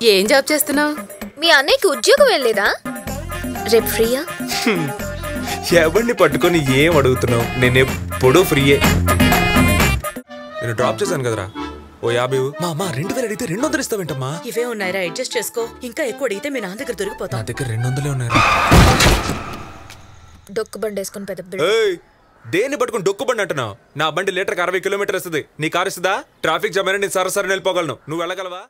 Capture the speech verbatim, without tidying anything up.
ఏం జాబ్ చేస్తున్నావు? మీ అన్నయ్యకి ఉద్యోగం ఏం లేదా? రేపు ఫ్రీయా? ఎవరిని పట్టుకొని ఏం అడుగుతున్నావు? నేను ఎప్పుడూ ఫ్రీయే. నేను డ్రాప్ చేశాను కదరా, ఓ యాభై. మా అమ్మ రెండు వేలు అడిగితే రెండు వందలు ఇస్తావేంటమ్మా? ఇవే ఉన్నాయిరా, అడ్జస్ట్ చేసుకో. ఇంకా ఎక్కువ అడిగితే మీ నాన్న దగ్గర దొరికిపోతా. నా దగ్గర రెండు వందలే ఉన్నాయిరా. డొక్కు బండి వేసుకుని పెద్ద దేన్ని పట్టుకుని డొక్కు బండి అంటున్నావు? నా బండి లీటర్కి అరవై కిలోమీటర్ వస్తుంది. నీ కారు ఇస్తుందా? ట్రాఫిక్ జామ్ అయినా నేను సరసరి వెళ్ళిపోగలను. నువ్వు వెళ్ళగలవా?